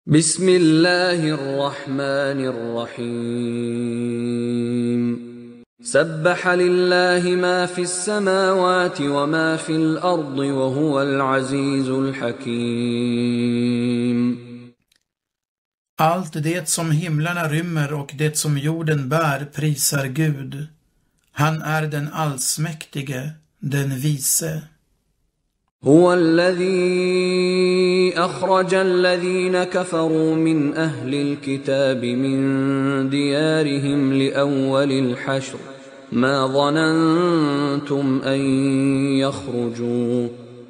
بسم الله الرحمن الرحيم سبح لله ما في السماوات وما في الأرض وهو العزيز الحكيم. Allt det som himlarna rymmer och det som jorden bär prisar Gud. Han är den allsmäktige, den vise. هو الذي أخرج الذين كفروا من أهل الكتاب من ديارهم لأول الحشر ما ظننتم أن يخرجوا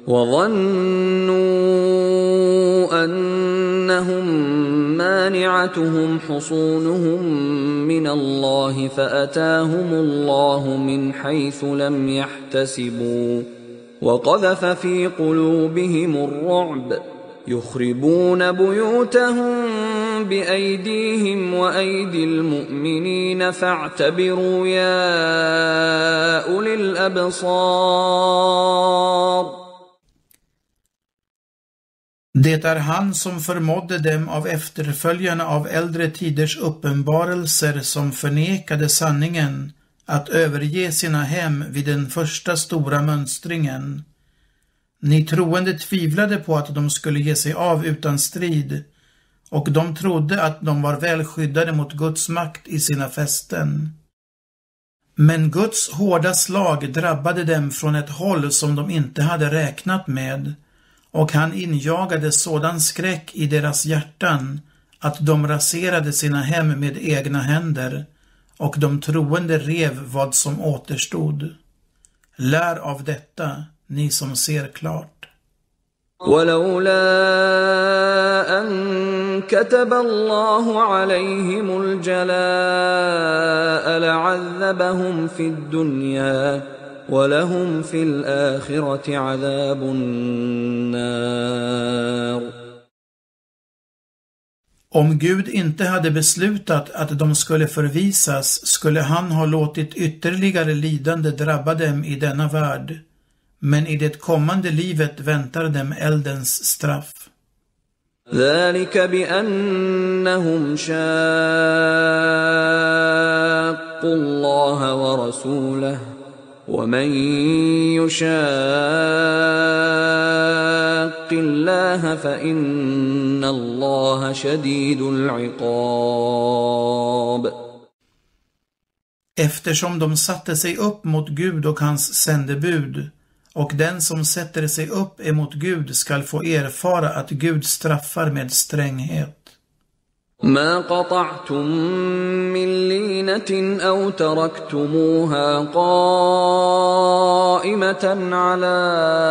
وظنوا أنهم مانعتهم حصونهم من الله فأتاهم الله من حيث لم يحتسبوا وقذف في قلوبهم الرعب يخربون بيوتهم بأيديهم وأيدي المؤمنين فاعتبروا يا أولي الأبصار. Det är han som förmådde dem av efterföljarna av äldre tiders uppenbarelser som förnekade sanningen att överge sina hem vid den första stora mönstringen. Ni troende tvivlade på att de skulle ge sig av utan strid, och de trodde att de var väl skyddade mot Guds makt i sina fästen. Men Guds hårda slag drabbade dem från ett håll som de inte hade räknat med, och han injagade sådan skräck i deras hjärtan att de raserade sina hem med egna händer, och de troende rev vad som återstod. Lär av detta, ni som ser klart. ولولا أن كتب الله عليهم الجلاء لعذبهم في الدنيا ولهم في الآخرة عذاب النار. Om Gud inte hade beslutat att de skulle förvisas skulle han ha låtit ytterligare lidande drabba dem i denna värld, men i det kommande livet väntar dem eldens straff. ذلك بأنهم شاقوا الله ورسوله ومن يشاق الله فإن الله شديد العقاب. Eftersom de satte sig upp mot Gud och hans sändebud, och den som sätter sig upp emot Gud skall få erfara att Gud straffar med stränghet. ما قطعتم من لينة أو تركتموها قائمة على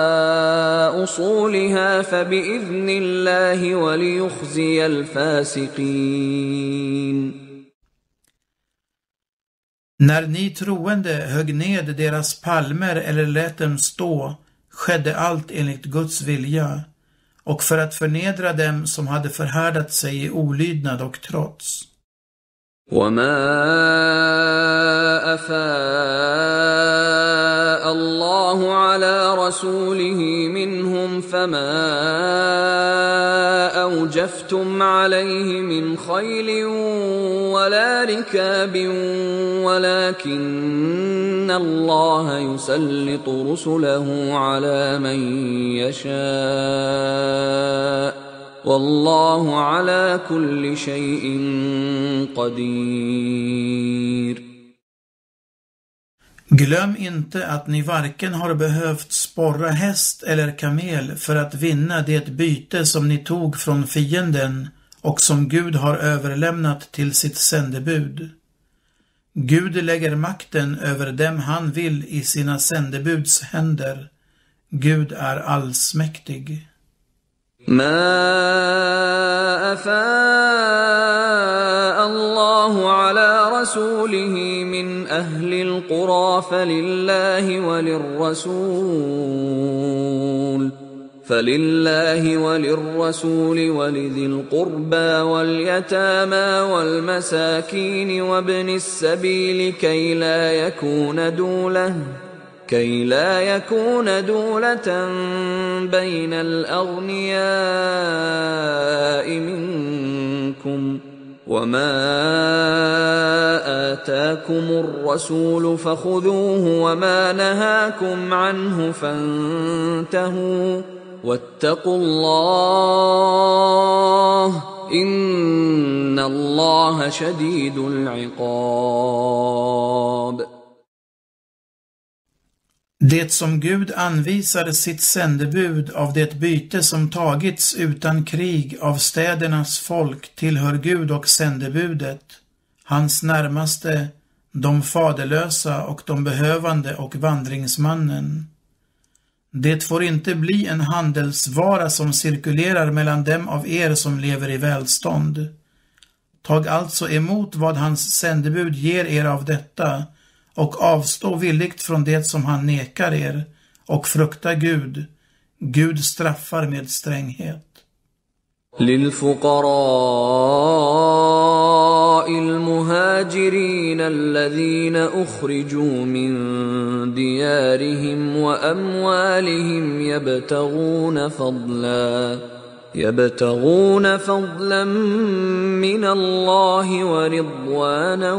أصولها فبإذن الله وليخزي الفاسقين. När ni troende högg ned deras palmer eller lät dem stå, skedde allt enligt Guds vilja, och för att förnedra dem som hade förhärdat sig i olydnad och trots. وما أفاء الله على رسوله منهم فما أوجفتم عليه من خيل ولا ركاب ولكن الله يسلط رسله على من يشاء والله على كل شيء قدير. Glöm inte att ni varken har behövt sporra häst eller kamel för att vinna det byte som ni tog från fienden och som Gud har överlämnat till sitt sändebud. Gud lägger makten över dem han vill i sina sändebuds händer. Gud är allsmäktig. ما أفاء الله على رسوله من أهل القرى فلله وللرسول ولذي القربى واليتامى والمساكين وابن السبيل كي لا يكون دولة بين الأغنياء منكم منكم وما آتاكم الرسول فخذوه وما نهاكم عنه فانتهوا واتقوا الله إن الله شديد العقاب. Det som Gud anvisar sitt sändebud av det byte som tagits utan krig av städernas folk tillhör Gud och sändebudet, hans närmaste, de faderlösa och de behövande och vandringsmannen. Det får inte bli en handelsvara som cirkulerar mellan dem av er som lever i välstånd. Tag alltså emot vad hans sändebud ger er av detta och avstå villigt från det som han nekar er och frukta Gud. Gud straffar med stränghet. للفقراء المهاجرين الذين أخرجوا من ديارهم وأموالهم يبتغون فضلا من الله ورضوانا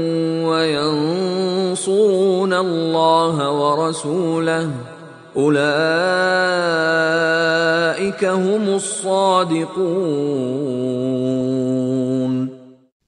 وينصرون الله ورسوله أولئك هم الصادقون.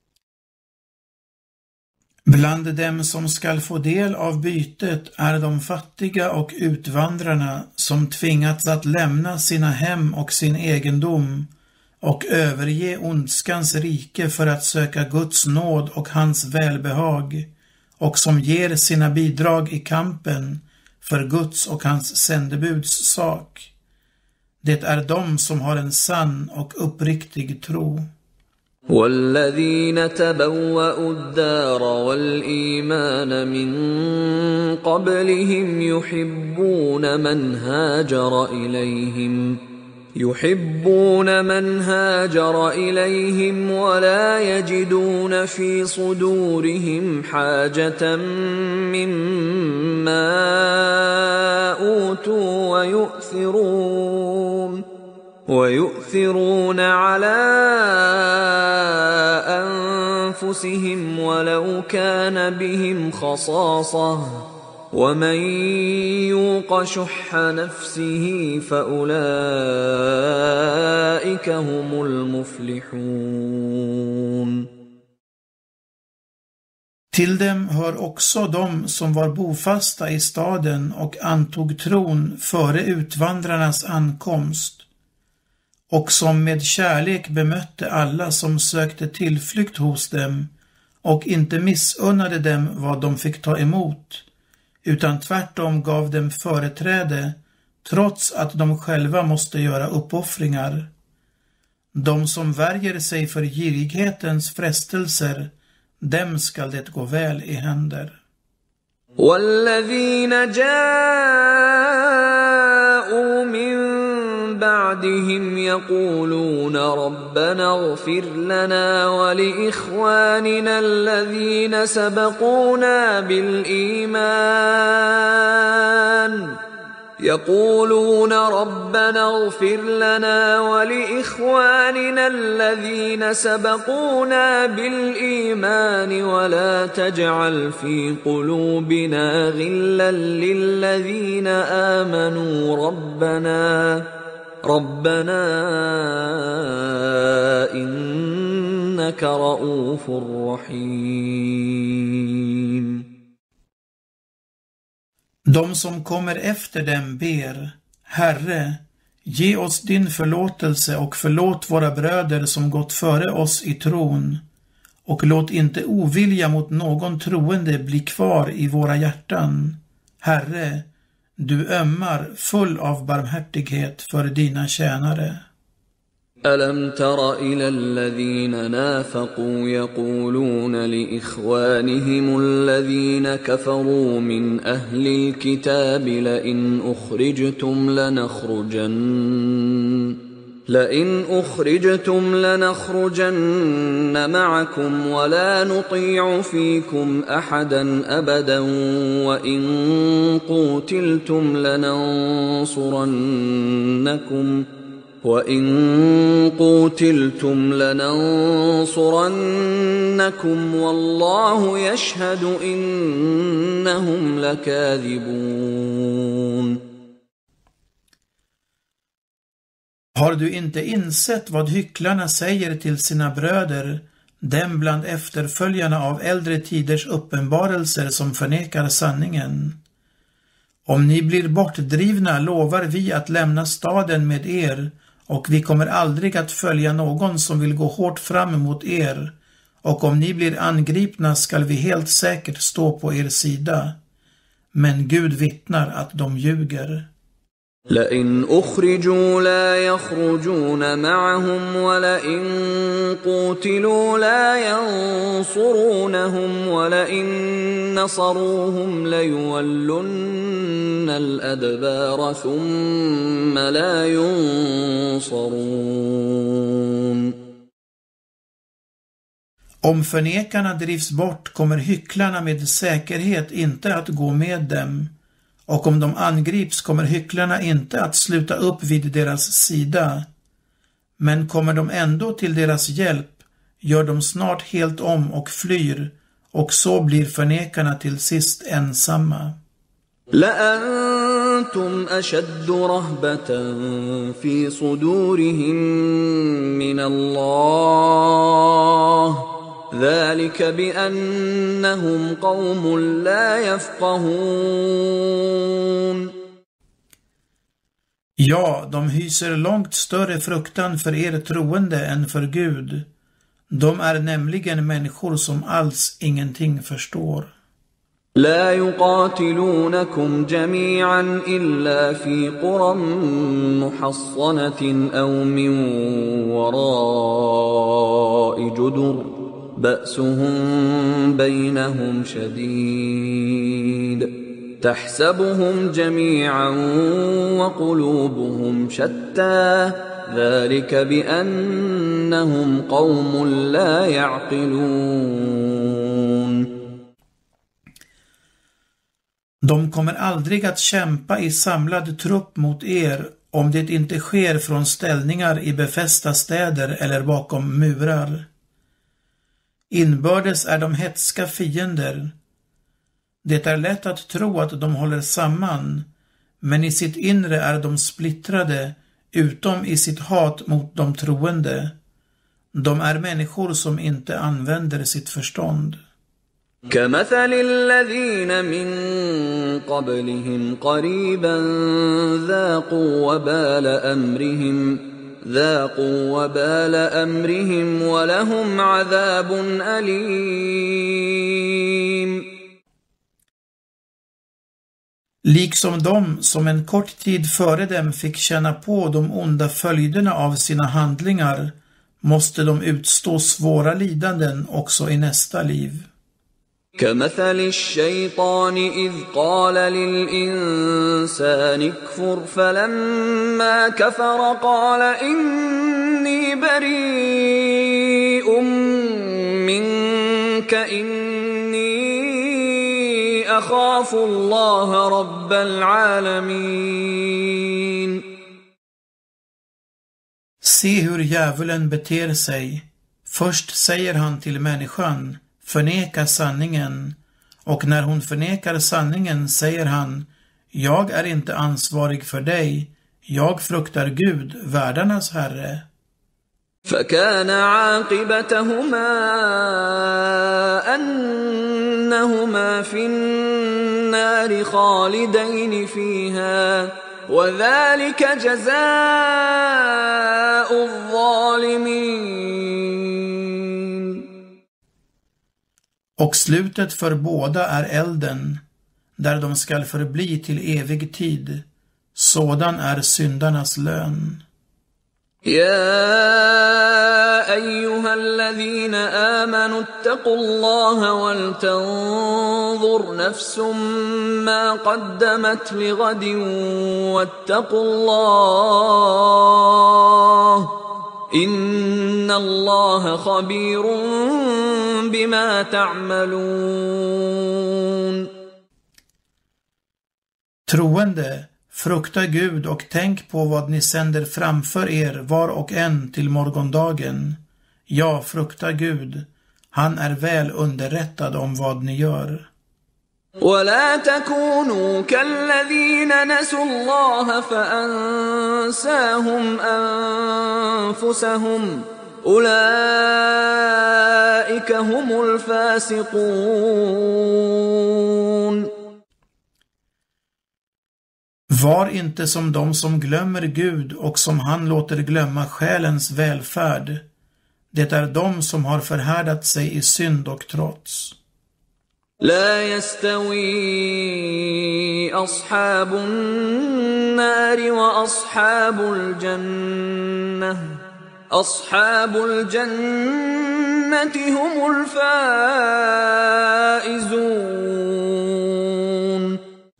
Bland dem som skall få del av bytet är de fattiga och utvandrarna som tvingats att lämna sina hem och sin egendom och överge ondskans rike för att söka Guds nåd och hans välbehag och som ger sina bidrag i kampen för Guds och hans sändebuds sak. Det är de som har en sann och uppriktig tro. والذين تبوأوا الدار والإيمان من قبلهم يحبون من هاجر إليهم ولا يجدون في صدورهم حاجة مما أوتوا ويؤثرون على أنفسهم ولو كان بهم خصاصة ومن يوق شح نفسه فأولئك هم المفلحون. Till dem hör också de som var bofasta i staden och antog tron före utvandrarnas ankomst och som med kärlek bemötte alla som sökte tillflykt hos dem och inte missunnade dem vad de fick ta emot, utan tvärtom gav dem företräde trots att de själva måste göra uppoffringar. De som värjer sig för girighetens frestelser, dem skall det gå väl i händer. والذين جاءوا من بعدهم يقولون ربنا اغفر لنا ولإخواننا الذين سبقونا بالإيمان ولا تجعل في قلوبنا غلا للذين آمنوا ربنا إنك رؤوف رحيم. De som kommer efter dem ber, Herre, ge oss din förlåtelse och förlåt våra bröder som gått före oss i tron, och låt inte ovilja mot någon troende bli kvar i våra hjärtan. Herre, du ömmar full av barmhärtighet för dina tjänare. ألم تر إلى الذين نافقوا يقولون لإخوانهم الذين كفروا من أهل الكتاب لئن أخرجتم لنخرجن معكم ولا نطيع فيكم أحدا أبدا وإن قوتلتم لننصرنكم وَإِن قُوتِلْتُمْ لَنَنصُرَنَّكُمْ وَاللَّهُ يَشْهَدُ إِنَّهُمْ لَكَاذِبُونَ. Har du inte insett vad hycklarna säger till sina bröder, dem bland efterföljarna av äldre tiders uppenbarelser som förnekar sanningen? Om ni blir bortdrivna lovar vi att lämna staden med er, och vi kommer aldrig att följa någon som vill gå hårt fram mot er, och om ni blir angripna skall vi helt säkert stå på er sida. Men Gud vittnar att de ljuger. لئن أخرجوا لا يخرجون معهم ولئن قوتلوا لا ينصرونهم ولئن نصروهم ليولن الأدبار ثم لا ينصرون. Om förnekarna drivs bort kommer hycklarna med säkerhet inte att gå med dem. Och om de angrips kommer hycklarna inte att sluta upp vid deras sida. Men kommer de ändå till deras hjälp gör de snart helt om och flyr, och så blir förnekarna till sist ensamma. لأنتم أشد رهبة في صدورهم من الله ذلك بأنهم قوم لا يفقهون. Ja, de hyser långt större fruktan för er troende än för Gud. De är nämligen människor som alls ingenting förstår. لا يقاتلونكم جميعا إلا في قرى محصنة أو من وراء جدر بأسهم بينهم شديد تحسبهم جميعا وقلوبهم شتى ذلك بأنهم قوم لا يعقلون. De kommer aldrig att kämpa i samlad trupp mot er om det inte sker från ställningar i befästa städer eller bakom murar. Inbördes är de hätska fiender. Det är lätt att tro att de håller samman, men i sitt inre är de splittrade, utom i sitt hat mot de troende. De är människor som inte använder sitt förstånd. كمثل الذين من قبلهم قريبا ذاقوا وبال أمرهم ولهم عذاب أليم. Liksom de som en kort tid före dem fick känna på de onda följderna av sina handlingar måste de utstå svåra lidanden också i nästa liv. كمثل الشيطان إذ قال للإنسان اكفر فلما كفر قال إني بريء منك إني أخاف الله رب العالمين. Se hur djävulen beter sig. Först säger han till människan: förneka sanningen, och när hon förnekar sanningen säger han: jag är inte ansvarig för dig, jag fruktar Gud, världarnas herre. فكان عاقبتهما أنهما في النار خالدين فيها وذلك جزاء الظالمين. Och slutet för båda är elden, där de skall förbli till evig tid. Sådan är syndarnas lön. يا أيها الذين آمنوا اتقوا الله ولتنظر نفس ما قدمت لغد واتقوا الله إن الله خبير بما تعملون. Troende, Frukta Gud och tänk på vad ni sänder framför er var och en till morgondagen. Ja, frukta Gud. Han är väl underrättad om vad ni gör. ولا تكونوا كالذين نسوا الله فأنساهم أنفسهم أولئك هم الفاسقون. Var inte som de som glömmer Gud och som han låter glömma själens välfärd. Det är de som har förhärdat sig i synd och trots. لا يستوي أصحاب النار وأصحاب الجنة أصحاب الجنة هم الفائزون.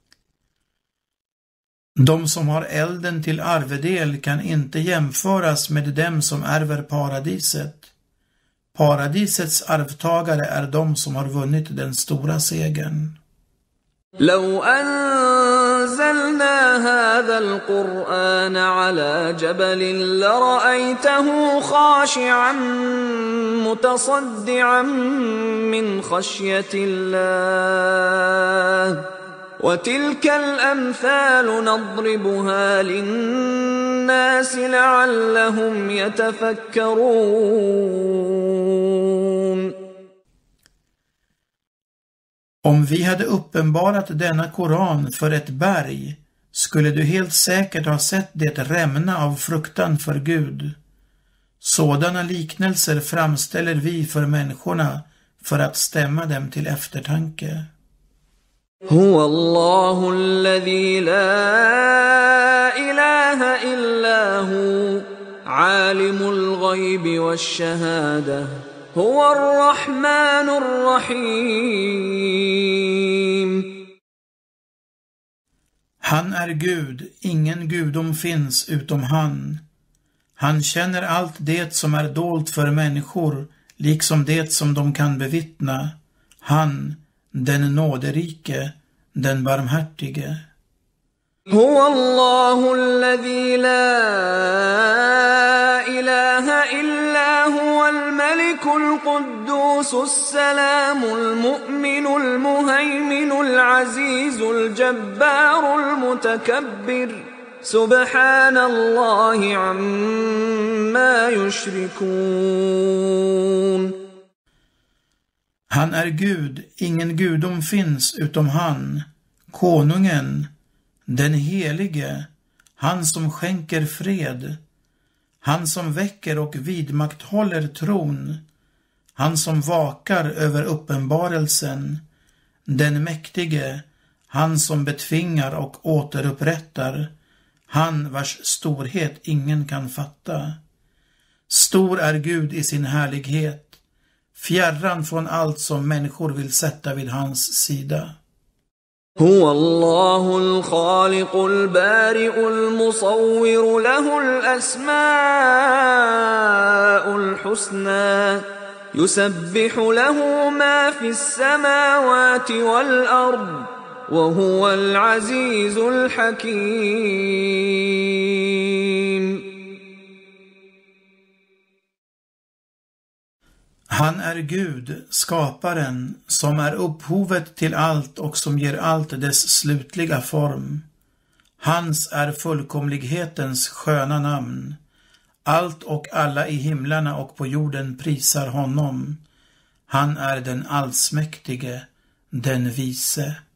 De som har elden till arvedel kan inte jämföras med dem som ärver paradiset. Paradisets arvtagare är de som har vunnit den stora segern. لو أنزلنا هذا القرآن على جبل لرأيته خاشعا متصدعا من خشية الله وتلك الأمثال نضربها للناس لعلهم يتفكرون. Om vi hade uppenbarat denna Koran för ett berg skulle du helt säkert ha sett det rämna av fruktan för Gud. Sådana liknelser framställer vi för människorna för att stämma dem till eftertanke. هو الله الذي لا إله إلا هو عالم الغيب والشهادة هو الرحمن الرحيم. Han är Gud, ingen gudom finns utom han. Han känner allt det som är dolt för människor, liksom det som de kan bevittna. Han, den nåderike, den barmhärtige. هو الله الذي لا إله إلا هو الملك القدوس السلام المؤمن المهيمن العزيز الجبار المتكبر سبحان الله عما يشركون. Han är Gud, ingen gudom finns utom han, konungen, den helige, han som skänker fred, han som väcker och vidmakthåller tron, han som vakar över uppenbarelsen, den mäktige, han som betvingar och återupprättar, han vars storhet ingen kan fatta. Stor är Gud i sin härlighet, fjärran från allt som människor vill sätta vid hans sida. هو الله الخالق البارئ المصور له الأسماء الحسنى يسبح له ما في السماوات والأرض وهو العزيز الحكيم. Han är Gud, skaparen, som är upphovet till allt och som ger allt dess slutliga form. Hans är fullkomlighetens sköna namn. Allt och alla i himlarna och på jorden prisar honom. Han är den allsmäktige, den vise.